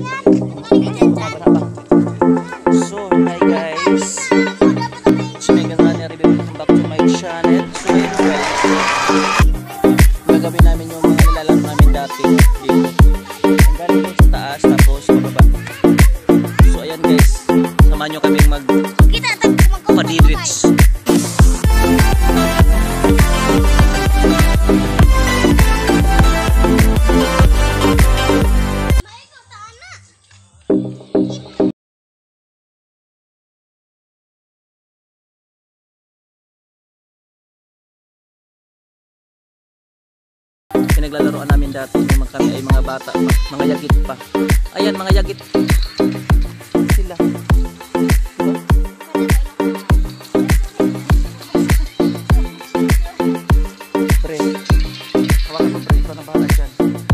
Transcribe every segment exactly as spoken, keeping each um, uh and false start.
So, hi guys. So, may ganda na rin back to my channel. So, ayun guys. Gagawin namin yung mga nilalaro namin dati dito. Ang galing po sa taas, tapos pababa. So, ayan guys. Samahan nyo kaming mag padirits. Pinaglalaroan namin dati nung kami ay mga bata pa, mga yagit pa. Ayan, mga yagit sila. Pre, hawakan mo pre, ikaw na bahala dyan.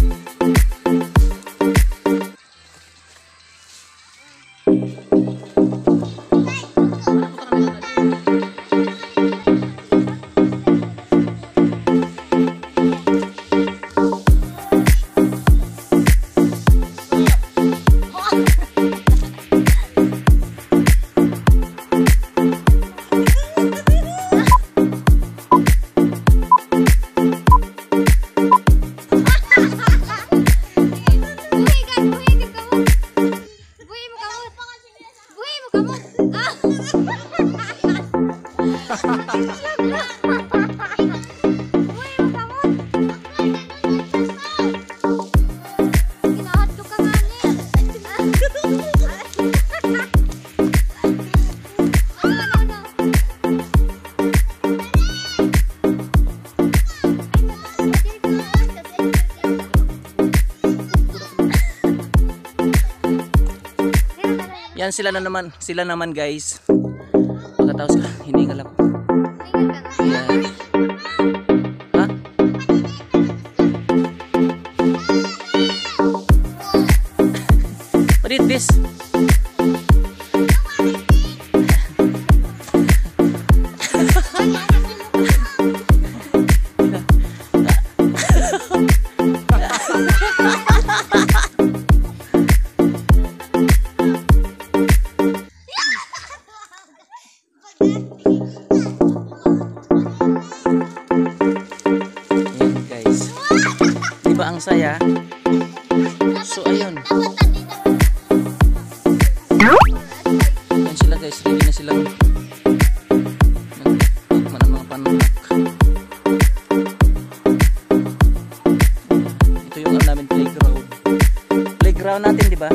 Yan sila na naman, sila naman guys. Pagkatapos ka, hiningal ako. Yan. Ha? What is this? Ayan guys, diba ang saya? So ayun, ayan sila guys, ready na silang nagtikman ng mga panak. Ito yung ano namin, playground playground natin, diba?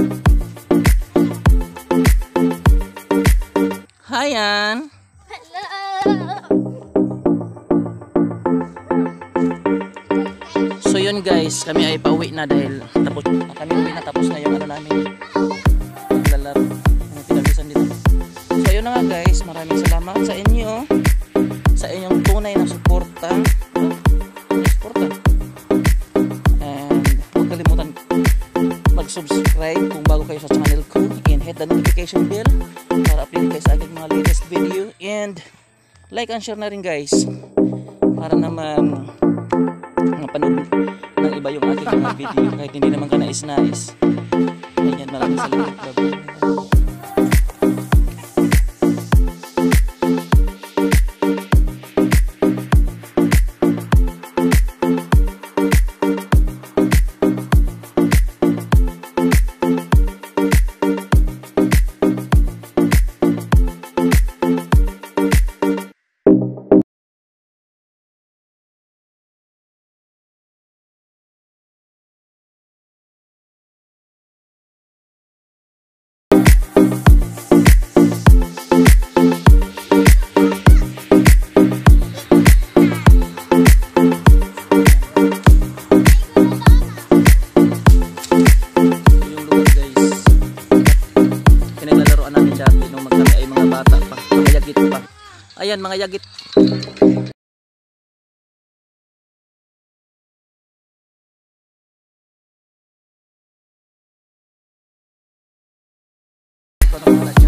Hi Ann. So yun guys, kami ay pauwi na dahil tapos kami uwi na, tapos na yung ano namin maglalaro, yung pinaglisan dito. So yun na nga guys, maraming salamat sa inyo, sa inyong tunay na suporta, suporta. And huwag kalimutan mag-subscribe kung bago kayo sa channel ko, and hit the notification bell para update kayo sa aking mga latest video, and like and share na rin guys para naman mapanood ng iba yung aking mga video kahit hindi naman ka nais-nais. Ayan, maraming salamat. Ayan, mga yagit. Ito na mga